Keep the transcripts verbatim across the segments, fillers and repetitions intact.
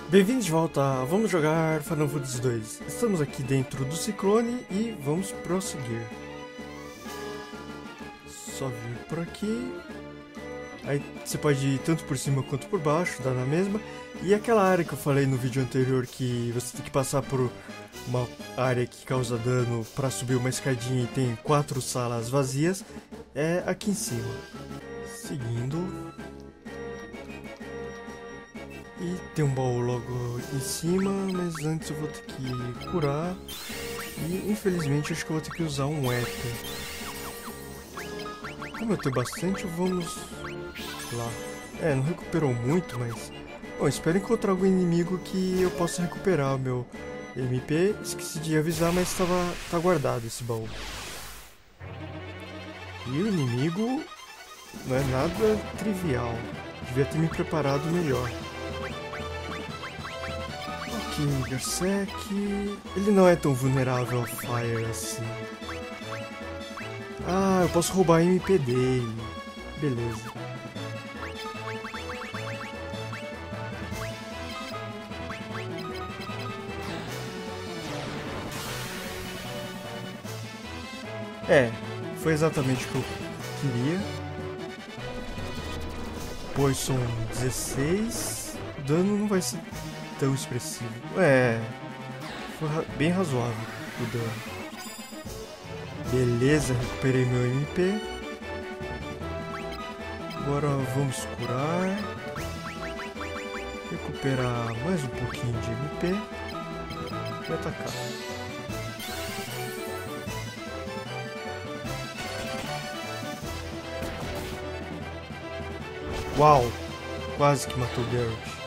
Bem-vindos de volta a Vamos Jogar Final Fantasy dois. Estamos aqui dentro do Ciclone e vamos prosseguir. Só vir por aqui. Aí você pode ir tanto por cima quanto por baixo, dá na mesma. E aquela área que eu falei no vídeo anterior que você tem que passar por uma área que causa dano para subir uma escadinha e tem quatro salas vazias, é aqui em cima. Seguindo. E tem um baú logo em cima, mas antes eu vou ter que curar. E infelizmente acho que eu vou ter que usar um éter. Como eu tenho bastante, vamos lá. É, não recuperou muito, mas... Bom, espero encontrar algum inimigo que eu possa recuperar o meu M P. Esqueci de avisar, mas estava tá guardado esse baú. E o inimigo não é nada trivial. Devia ter me preparado melhor. Ok, Berserk... Ele não é tão vulnerável ao Fire assim. Ah, eu posso roubar a M P dele. Beleza. É, foi exatamente o que eu queria. Poison dezesseis. O dano não vai ser tão expressivo. É, foi ra bem razoável o dano. Beleza, recuperei meu M P. Agora vamos curar. Recuperar mais um pouquinho de M P. E atacar. Uau! Quase que matou o Garrett.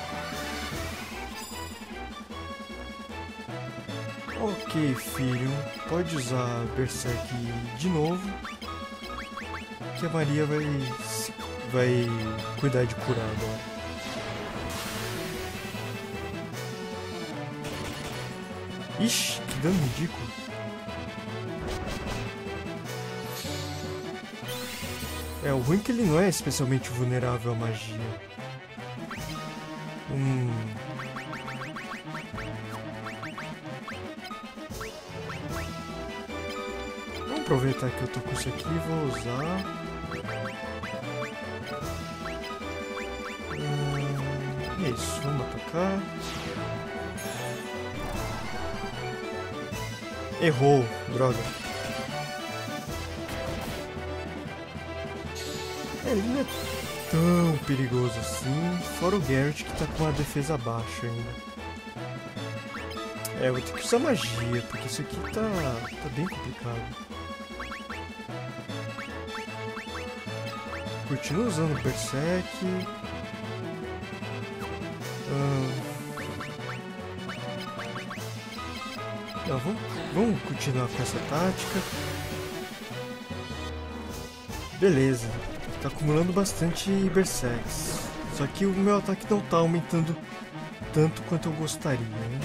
Ok, filho. Pode usar Berserk de novo. Que a Maria vai, vai cuidar de curar agora. Ixi, que dano ridículo. É, o ruim é que ele não é especialmente vulnerável à magia. Hum... Vamos aproveitar que eu tô com isso aqui e vou usar. Hum, é isso, vamos atacar. Errou, droga. É, ele não é tão perigoso assim, fora o Garrett que tá com a defesa baixa ainda. É, eu vou ter que usar magia, porque isso aqui tá, tá bem complicado. Continuo usando Berserk. Hum... Não, vamos, vamos continuar com essa tática. Beleza. Tá acumulando bastante Berserks. Só que o meu ataque não tá aumentando tanto quanto eu gostaria, né?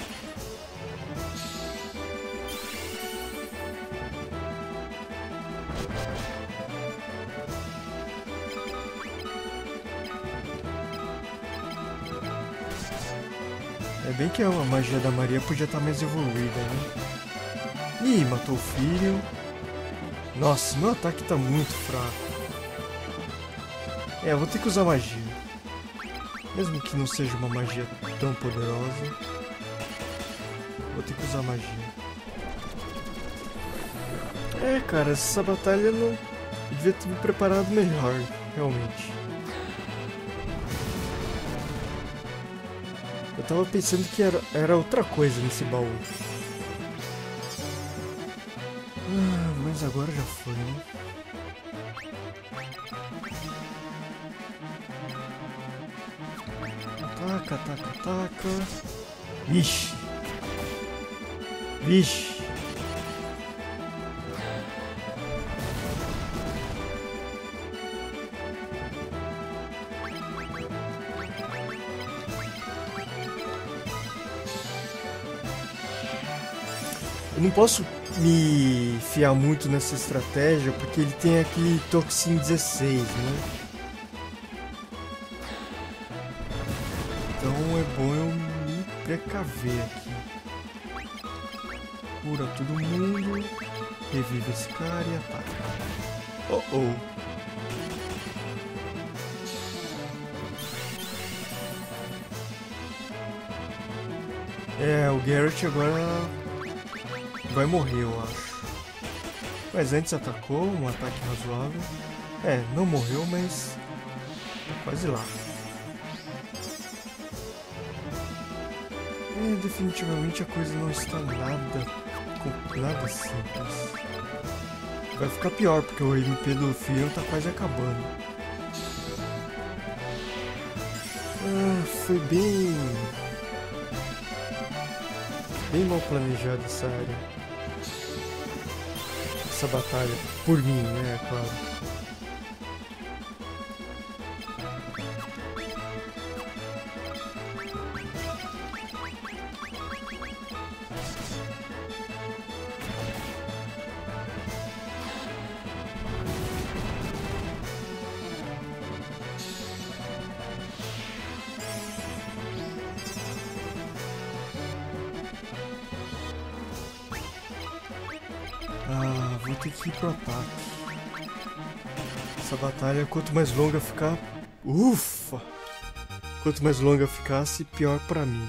É bem que a magia da Maria podia estar mais evoluída, né? Ih, matou o filho. Nossa, meu ataque tá muito fraco. É, eu vou ter que usar magia. Mesmo que não seja uma magia tão poderosa, vou ter que usar magia. É, cara, essa batalha não... Eu devia ter me preparado melhor, realmente. Eu tava pensando que era, era outra coisa nesse baú. Ah, mas agora já foi, né? Ataca, ataca, ataca. Vixe. Vixe. Eu não posso me fiar muito nessa estratégia porque ele tem aquele Toxin dezesseis, né? Então é bom eu me precaver aqui. Cura todo mundo. Revive esse cara e ataca. Oh, oh. É, o Garrett agora vai morrer, eu acho. Mas antes atacou, um ataque razoável. É, não morreu, mas tá quase lá. É, definitivamente a coisa não está nada, nada simples. Vai ficar pior, porque o M P do Fion tá quase acabando. Ah, foi bem... Bem mal planejada essa área. Essa batalha. Por mim, né, é claro. Ah, vou ter que ir pro ataque. Essa batalha, quanto mais longa ficar... Ufa! Quanto mais longa ficasse, pior pra mim.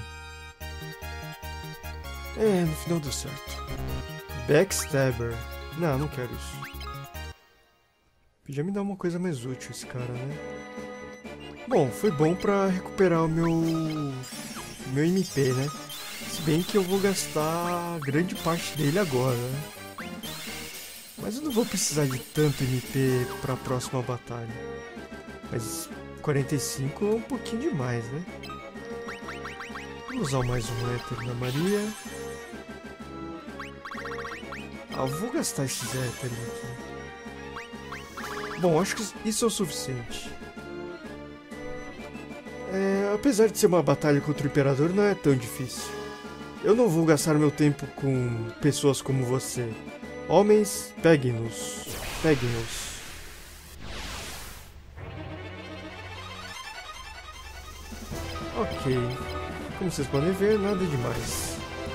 É, no final deu certo. Backstabber. Não, não quero isso. Podia me dar uma coisa mais útil esse cara, né? Bom, foi bom pra recuperar o meu... meu M P, né? Se bem que eu vou gastar grande parte dele agora, né? Mas eu não vou precisar de tanto M P para a próxima batalha. Mas quarenta e cinco é um pouquinho demais, né? Vou usar mais um éter na Maria. Ah, vou gastar esses éteres aqui. Bom, acho que isso é o suficiente. É, apesar de ser uma batalha contra o Imperador, não é tão difícil. Eu não vou gastar meu tempo com pessoas como você. Homens, peguem-nos. Peguem-nos. Ok. Como vocês podem ver, nada demais.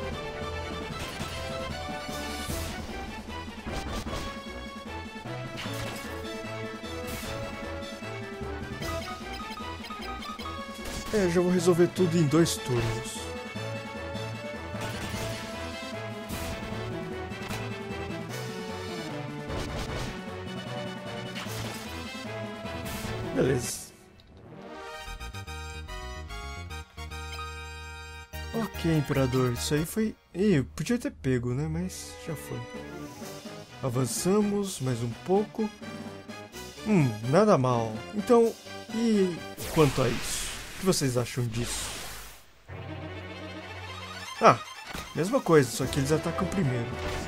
É, já vou resolver tudo em dois turnos. Beleza. Ok, Imperador, isso aí foi... Ih, podia ter pego, né? Mas já foi. Avançamos mais um pouco. Hum, nada mal. Então, e quanto a isso? O que vocês acham disso? Ah, mesma coisa, só que eles atacam primeiro.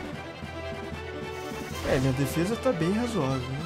É, minha defesa tá bem razoável, né?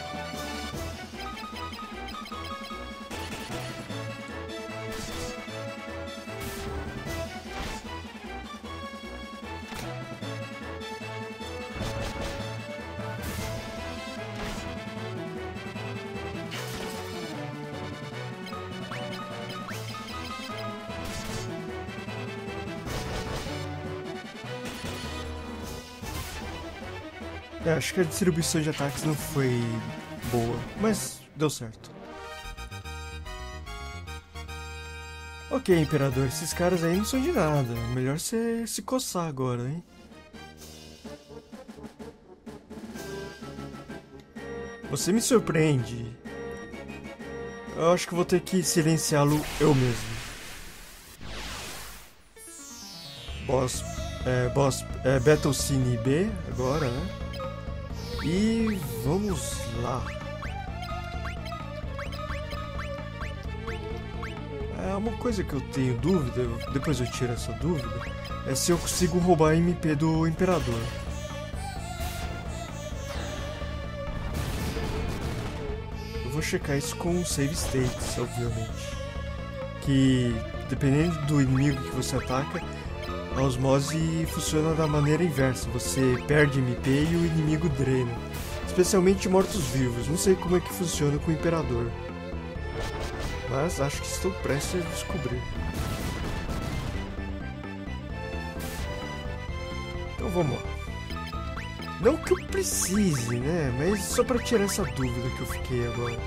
É, acho que a distribuição de ataques não foi boa, mas deu certo. Ok, Imperador, esses caras aí não são de nada. Melhor você se coçar agora, hein? Você me surpreende. Eu acho que vou ter que silenciá-lo eu mesmo. Boss, é, boss, é, Battle Scene B agora, né? E vamos lá. É uma coisa que eu tenho dúvida, depois eu tiro essa dúvida, é se eu consigo roubar a M P do Imperador. Eu vou checar isso com save states, obviamente. Que dependendo do inimigo que você ataca, a osmose funciona da maneira inversa. Você perde M P e o inimigo drena. Especialmente mortos-vivos. Não sei como é que funciona com o Imperador. Mas acho que estou prestes a descobrir. vamos lá. Não que eu precise, né? Mas só pra tirar essa dúvida que eu fiquei agora.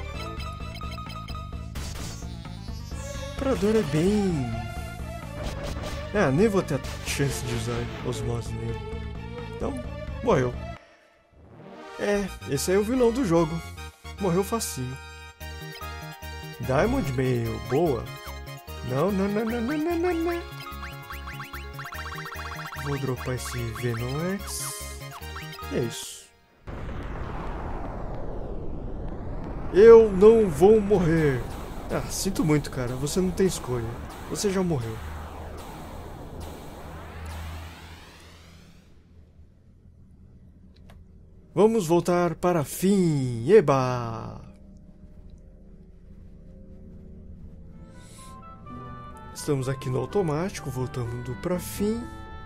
O Imperador é bem... Ah, nem vou ter a chance de usar osmose nele. Então, morreu. É, esse aí é o vilão do jogo. Morreu facinho. Diamond Mail, boa. Não, não, não, não, não, não, não, não. Vou dropar esse Venom X. E é isso. Eu não vou morrer. Ah, sinto muito, cara. Você não tem escolha. Você já morreu. Vamos voltar para fim. Eba! Estamos aqui no automático, voltando para fim.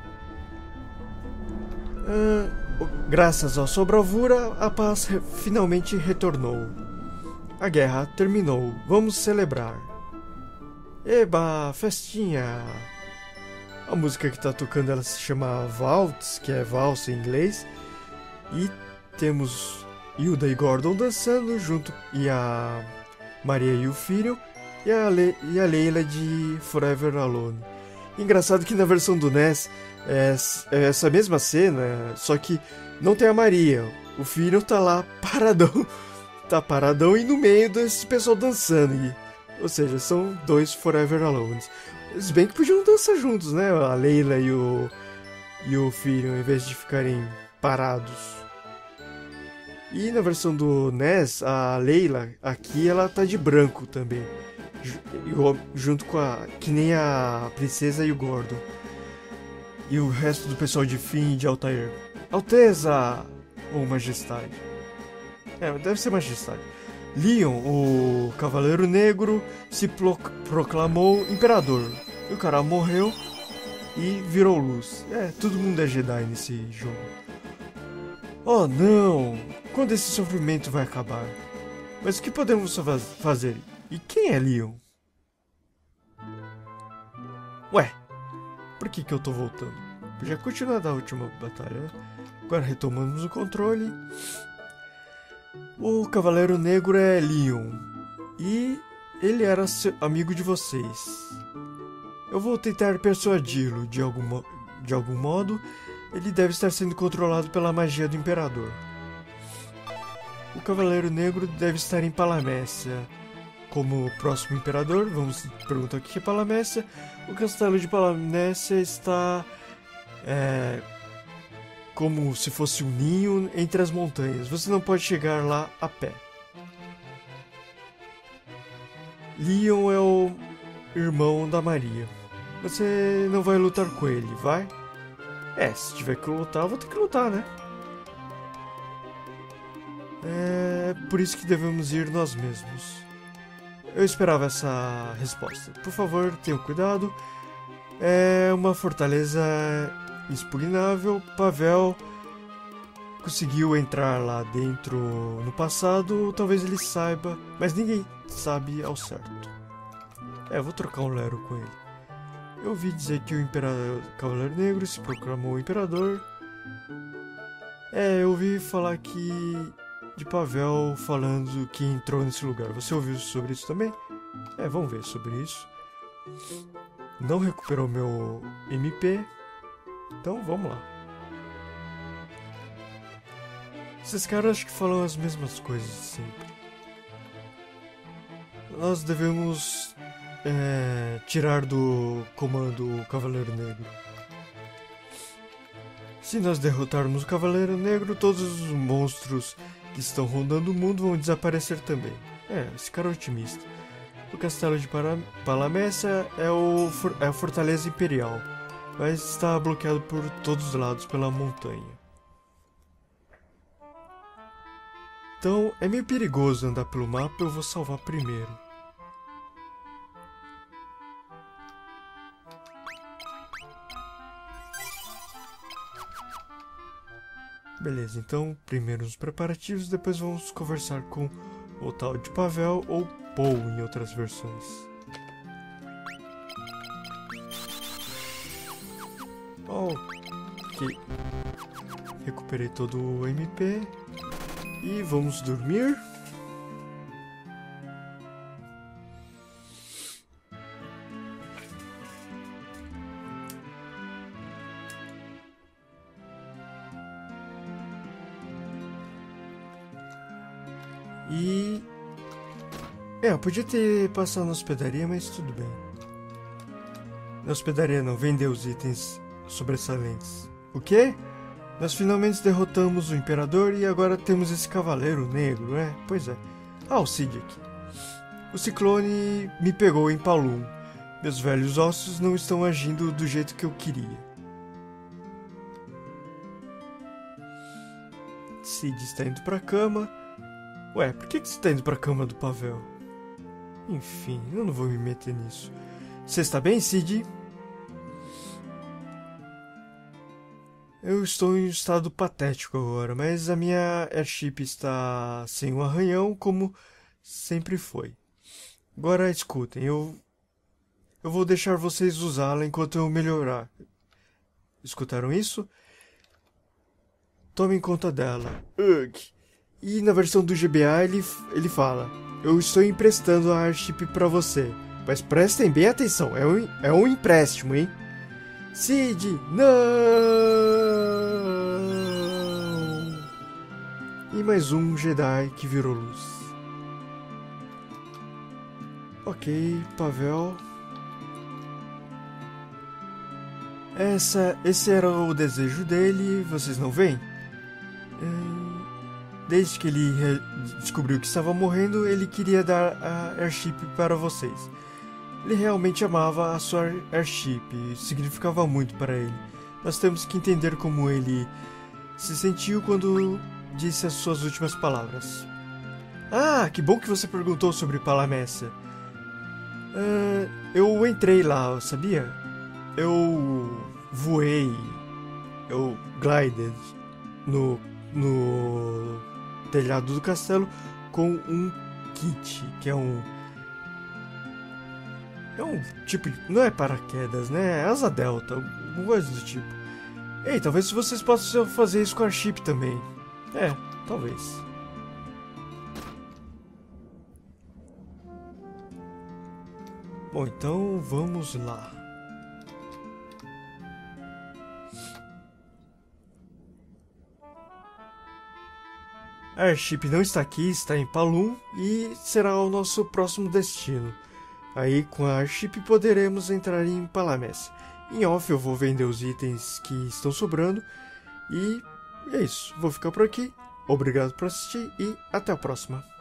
Ah, graças à sua bravura, a paz re finalmente retornou. A guerra terminou. Vamos celebrar. Eba, festinha! A música que está tocando ela se chama Waltz, que é valsa em inglês. E temos Hilda e Gordon dançando junto, e a Maria e o filho, e a, Le e a Leila de Forever Alone. Engraçado que na versão do N E S é, é essa mesma cena, só que não tem a Maria. O filho tá lá paradão, tá paradão e no meio desse pessoal dançando. E, ou seja, são dois Forever Alone. Se bem que podiam dançar juntos, né? A Leila e o, e o filho, em vez de ficarem parados. E na versão do N E S, a Leila, aqui, ela tá de branco também. Junto com a... que nem a princesa e o Gordon. E o resto do pessoal de Finn e de Altair. Alteza! Ou Majestade. É, deve ser Majestade. Leon, o Cavaleiro Negro, se pro... proclamou Imperador. E o cara morreu e virou luz. É, todo mundo é Jedi nesse jogo. Oh não! Quando esse sofrimento vai acabar? Mas o que podemos fazer? E quem é Leon? Ué, por que que eu tô voltando? Podia continuar da última batalha. Agora retomamos o controle. O Cavaleiro Negro é Leon. E ele era seu amigo de vocês. Eu vou tentar persuadi-lo de algum, de algum modo. Ele deve estar sendo controlado pela magia do Imperador. O Cavaleiro Negro deve estar em Palamécia. Como próximo Imperador, vamos perguntar o que é Palamécia. O castelo de Palamécia está é, como se fosse um ninho entre as montanhas. Você não pode chegar lá a pé. Leon é o irmão da Maria. Você não vai lutar com ele, vai? É, se tiver que lutar, vou ter que lutar, né? É por isso que devemos ir nós mesmos. Eu esperava essa resposta. Por favor, tenham cuidado. É uma fortaleza inexpugnável. Pavel conseguiu entrar lá dentro no passado. Talvez ele saiba, mas ninguém sabe ao certo. É, vou trocar um Lero com ele. Eu ouvi dizer que o Imperador Cavaleiro Negro se proclamou Imperador. É, eu ouvi falar que... de Pavel falando que entrou nesse lugar. Você ouviu sobre isso também? É, vamos ver sobre isso. Não recuperou meu M P. Então, vamos lá. Esses caras acho que falam as mesmas coisas sempre. Nós devemos... É, tirar do comando o Cavaleiro Negro. Se nós derrotarmos o Cavaleiro Negro, todos os monstros que estão rondando o mundo vão desaparecer também. É, esse cara é otimista. O castelo de Palamécia é, o, é a fortaleza imperial, mas está bloqueado por todos os lados pela montanha. Então é meio perigoso andar pelo mapa, eu vou salvar primeiro. Beleza, então primeiro os preparativos, depois vamos conversar com o tal de Pavel ou Paul em outras versões. Ok. Recuperei todo o M P. E vamos dormir. E... É, eu podia ter passado na hospedaria, mas tudo bem. Na hospedaria não, vendeu os itens sobressalentes. O quê? Nós finalmente derrotamos o Imperador e agora temos esse Cavaleiro Negro, né? Pois é. Ah, o Cid aqui. O Ciclone me pegou em Palum. Meus velhos ossos não estão agindo do jeito que eu queria. Cid está indo pra cama. Ué, por que você está indo pra cama do Pavel? Enfim, eu não vou me meter nisso. Você está bem, Cid? Eu estou em um estado patético agora, mas a minha airship está sem um arranhão, como sempre foi. Agora escutem, eu, eu vou deixar vocês usá-la enquanto eu melhorar. Escutaram isso? Tomem conta dela. Ugh. E na versão do G B A ele, ele fala: eu estou emprestando a airship para você, mas prestem bem atenção, é um, é um empréstimo, hein? Cid, não! E mais um Jedi que virou luz. Ok, Pavel. Essa, esse era o desejo dele, vocês não veem? Desde que ele descobriu que estava morrendo, ele queria dar a airship para vocês. Ele realmente amava a sua airship, significava muito para ele. Nós temos que entender como ele se sentiu quando disse as suas últimas palavras. Ah, que bom que você perguntou sobre Palamécia. Uh, eu entrei lá, sabia? Eu voei, eu glided no, no telhado do castelo com um kit, que é um... É um tipo de... Não é paraquedas, né? É asa delta, alguma coisa do tipo. Ei, talvez vocês possam fazer isso com a chip também. É, talvez. Bom, então vamos lá. A airship não está aqui, está em Palum e será o nosso próximo destino. Aí com a airship poderemos entrar em Palamécia. Em off eu vou vender os itens que estão sobrando. E é isso, vou ficar por aqui. Obrigado por assistir e até a próxima.